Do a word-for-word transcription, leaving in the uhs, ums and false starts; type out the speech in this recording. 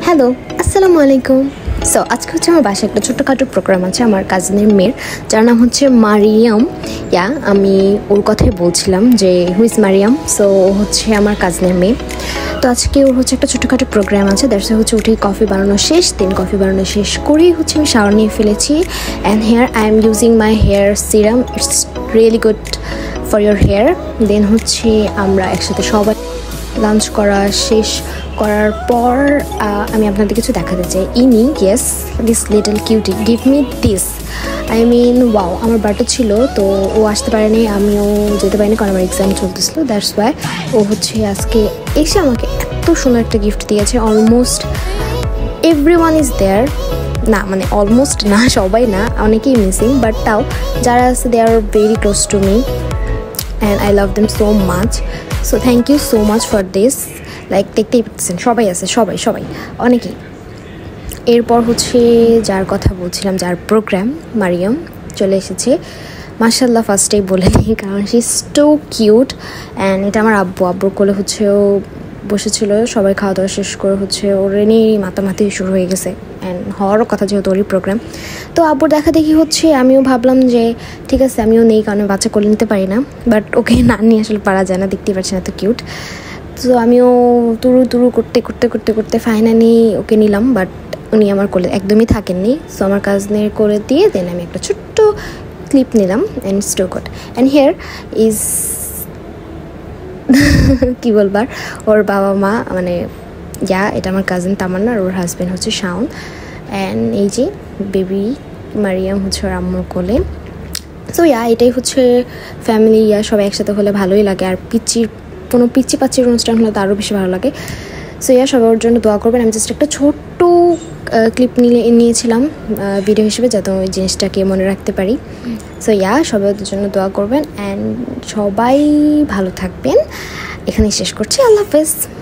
Hello, আসসালামু আলাইকুম। So আজকে হচ্ছে আমার বাসায় একটা ছোট্টখাটো প্রোগ্রাম আছে আমার কাজিনের মেয়ের, যার নাম হচ্ছে মারিয়াম। ইয়া আমি ওর কথাই বলছিলাম যে হু ইজ মারিয়াম। সো ও হচ্ছে আমার কাজিনের মেয়ে। তো আজকে ওর হচ্ছে একটা ছোটোখাটো প্রোগ্রাম আছে, দ্যাটস হচ্ছে উঠেই কফি বানানো শেষ, দেন কফি বানানো শেষ করেই হচ্ছে আমি শাওয়ার নিয়ে ফেলেছি। And here I am using my hair serum, it's really good for your hair. Then হচ্ছে আমরা একসাথে সবাই লাঞ্চ করা শেষ করার পর আমি আপনাদের কিছু দেখাতে চাই। ইনি yes this little cutie give me this, I mean wow. আমার বার্থডে ছিল, তো ও আসতে পারেনি, আমিও যেতে পারিনি কারণ আমার এক্সাম চলতেছিল, দ্যাটস ওয়াই ও হচ্ছে আজকে এসে আমাকে এত সুন্দর একটা গিফট দিয়েছে। Almost every one is there, না মানে অলমোস্ট না, সবাই না, অনেকেই মিসিং, বাট তাও যারা আছে they are very close to me and I love them so much. So thank you so much for this. Like দেখতেই পাচ্ছেন সবাই আছে, সবাই সবাই অনেকেই। এরপর হচ্ছে যার কথা বলছিলাম, যার প্রোগ্রাম, মারিয়াম চলে এসেছে। মাশাল্লাহ ফার্স্টেই বলে নিই কারণ she is too cute. And এটা আমার আব্বু, আব্বুর কোলে হচ্ছে ও বসেছিল, সবাই খাওয়া দাওয়া শেষ করে হচ্ছে ওর নিয়েই মাতামাতি শুরু হয়ে গেছে। অ্যান্ড হওয়ারও কথা যেহেতু ওরই প্রোগ্রাম, তো আব্বুর দেখা দেখি হচ্ছে আমিও ভাবলাম যে ঠিক আছে আমিও নেই, কারণ বাচ্চা কোলে নিতে পারি না, বাট ওকে না নিয়ে আসলে পারা যায় না, দেখতেই পাচ্ছি না, তো কিউট। তো আমিও তুরু তুরু করতে করতে করতে করতে ফাইনালি ওকে নিলাম, বাট উনি আমার কোলে একদমই থাকেননি। সো আমার কাজিনের কোলে দিয়ে দেন আমি একটা ছোট্ট ক্লিপ নিলাম অ্যান্ড স্টো গুড। অ্যান্ড হিয়ার ইজ কী বলবার, ওর বাবা মা মানে ইয়া এটা আমার কাজিন তামান্না আর ওর হাজব্যান্ড হচ্ছে শাওন। অ্যান্ড এই যে বেবি মারিয়াম হচ্ছে ওর আম্মুর কোলে। সো ইয়া এটাই হচ্ছে ফ্যামিলি, ইয়া সবাই একসাথে হলে ভালোই লাগে। আর পিচির কোনো পিচি পাচির অনুষ্ঠান হলে তো আরও বেশি ভালো লাগে। সো ইয়া সবাই ওর জন্য দোয়া করবেন। আমি জাস্ট একটা ছোট্ট ক্লিপ নিয়ে নিয়েছিলাম ভিডিও হিসেবে, যাতে ওই জিনিসটাকে মনে রাখতে পারি। সো ইয়া সবাই ওদের জন্য দোয়া করবেন অ্যান্ড সবাই ভালো থাকবেন। এখানেই শেষ করছি, আল্লাহ হাফেজ।